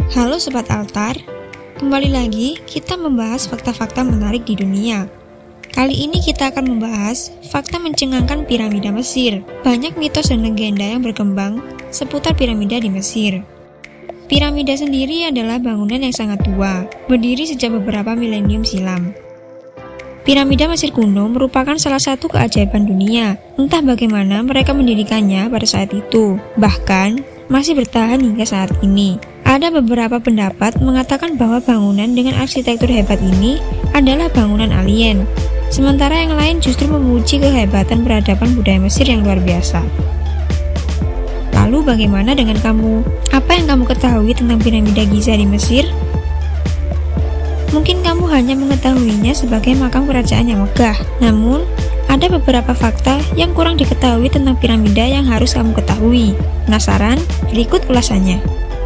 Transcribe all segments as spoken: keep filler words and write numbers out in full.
Halo Sobat Altar, kembali lagi kita membahas fakta-fakta menarik di dunia. Kali ini kita akan membahas fakta mencengangkan piramida Mesir. Banyak mitos dan legenda yang berkembang seputar piramida di Mesir. Piramida sendiri adalah bangunan yang sangat tua, berdiri sejak beberapa milenium silam. Piramida Mesir kuno merupakan salah satu keajaiban dunia. Entah bagaimana mereka mendirikannya pada saat itu, bahkan masih bertahan hingga saat ini. Ada beberapa pendapat mengatakan bahwa bangunan dengan arsitektur hebat ini adalah bangunan alien, sementara yang lain justru memuji kehebatan peradaban budaya Mesir yang luar biasa. Lalu bagaimana dengan kamu? Apa yang kamu ketahui tentang piramida Giza di Mesir? Mungkin kamu hanya mengetahuinya sebagai makam kerajaan yang megah, namun ada beberapa fakta yang kurang diketahui tentang piramida yang harus kamu ketahui. Penasaran? Berikut ulasannya.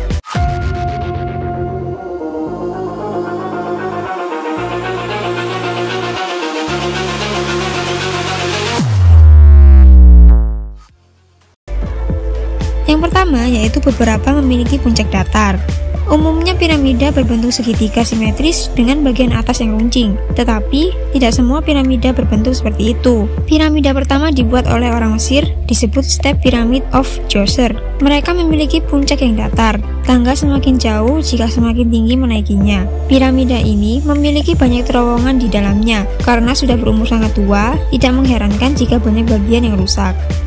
Yang pertama yaitu beberapa memiliki puncak datar. Umumnya piramida berbentuk segitiga simetris dengan bagian atas yang runcing, tetapi tidak semua piramida berbentuk seperti itu. Piramida pertama dibuat oleh orang Mesir disebut Step Pyramid of Djoser. Mereka memiliki puncak yang datar, tangga semakin jauh jika semakin tinggi menaikinya. Piramida ini memiliki banyak terowongan di dalamnya, karena sudah berumur sangat tua, tidak mengherankan jika banyak bagian yang rusak.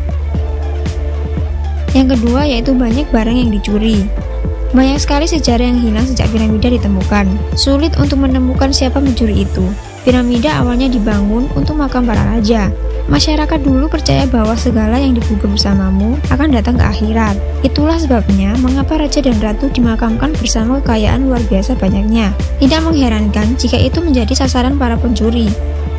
Yang kedua yaitu banyak barang yang dicuri. Banyak sekali sejarah yang hilang sejak piramida ditemukan. Sulit untuk menemukan siapa mencuri itu. Piramida awalnya dibangun untuk makam para raja. Masyarakat dulu percaya bahwa segala yang dikubur bersamamu akan datang ke akhirat. Itulah sebabnya mengapa raja dan ratu dimakamkan bersama kekayaan luar biasa banyaknya. Tidak mengherankan jika itu menjadi sasaran para pencuri.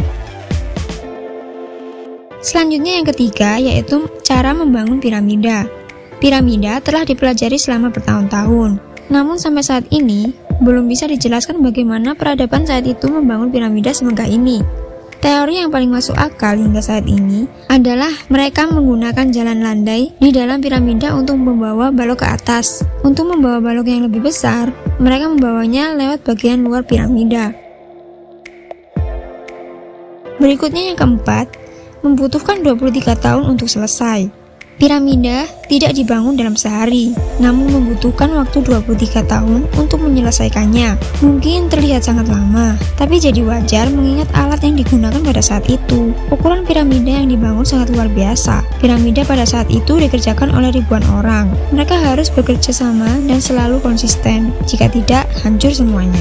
Selanjutnya yang ketiga yaitu cara membangun piramida. Piramida telah dipelajari selama bertahun-tahun, namun sampai saat ini belum bisa dijelaskan bagaimana peradaban saat itu membangun piramida semegah ini. Teori yang paling masuk akal hingga saat ini adalah mereka menggunakan jalan landai di dalam piramida untuk membawa balok ke atas. Untuk membawa balok yang lebih besar, mereka membawanya lewat bagian luar piramida. Berikutnya yang keempat, membutuhkan dua puluh tiga tahun untuk selesai. Piramida tidak dibangun dalam sehari, namun membutuhkan waktu dua puluh tiga tahun untuk menyelesaikannya. Mungkin terlihat sangat lama, tapi jadi wajar mengingat alat yang digunakan pada saat itu. Ukuran piramida yang dibangun sangat luar biasa. Piramida pada saat itu dikerjakan oleh ribuan orang. Mereka harus bekerja sama dan selalu konsisten, jika tidak hancur semuanya.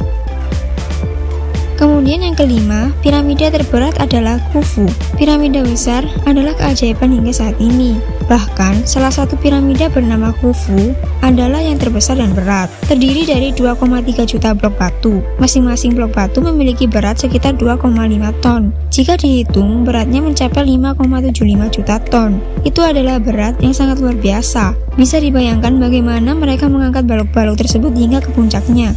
Kemudian yang kelima, piramida terberat adalah Khufu. Piramida besar adalah keajaiban hingga saat ini. Bahkan, salah satu piramida bernama Khufu adalah yang terbesar dan berat. Terdiri dari dua koma tiga juta blok batu. Masing-masing blok batu memiliki berat sekitar dua koma lima ton. Jika dihitung, beratnya mencapai lima koma tujuh lima juta ton. Itu adalah berat yang sangat luar biasa. Bisa dibayangkan bagaimana mereka mengangkat balok-balok tersebut hingga ke puncaknya.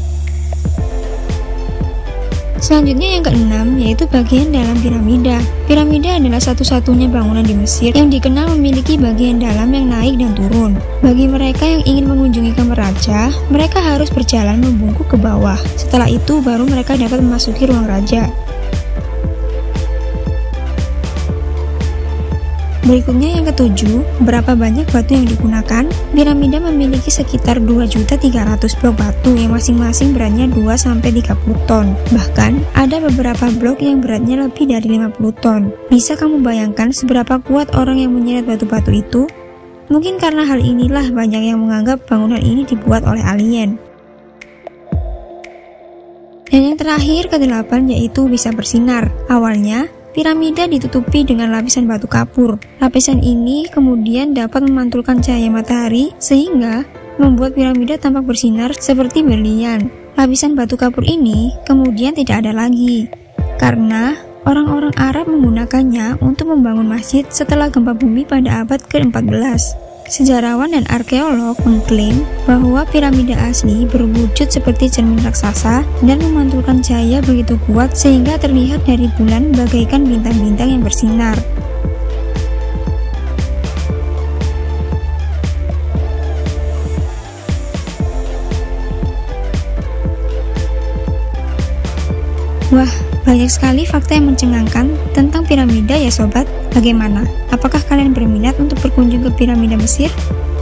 Selanjutnya yang keenam yaitu bagian dalam piramida. Piramida adalah satu-satunya bangunan di Mesir yang dikenal memiliki bagian dalam yang naik dan turun. Bagi mereka yang ingin mengunjungi kamar raja, mereka harus berjalan membungkuk ke bawah. Setelah itu baru mereka dapat memasuki ruang raja. Berikutnya yang ketujuh, berapa banyak batu yang digunakan? Piramida memiliki sekitar dua juta tiga ratus blok batu yang masing-masing beratnya dua sampai tiga puluh ton. Bahkan, ada beberapa blok yang beratnya lebih dari lima puluh ton. Bisa kamu bayangkan seberapa kuat orang yang menyeret batu-batu itu? Mungkin karena hal inilah banyak yang menganggap bangunan ini dibuat oleh alien. Dan yang terakhir, kedelapan, yaitu bisa bersinar. Awalnya, piramida ditutupi dengan lapisan batu kapur. Lapisan ini kemudian dapat memantulkan cahaya matahari sehingga membuat piramida tampak bersinar seperti berlian. Lapisan batu kapur ini kemudian tidak ada lagi karena orang-orang Arab menggunakannya untuk membangun masjid setelah gempa bumi pada abad ke empat belas. Sejarawan dan arkeolog mengklaim bahwa piramida asli berwujud seperti cermin raksasa dan memantulkan cahaya begitu kuat sehingga terlihat dari bulan bagaikan bintang-bintang yang bersinar. Wah, banyak sekali fakta yang mencengangkan tentang piramida ya sobat. Bagaimana? Apakah kalian berminat untuk berkunjung ke piramida Mesir?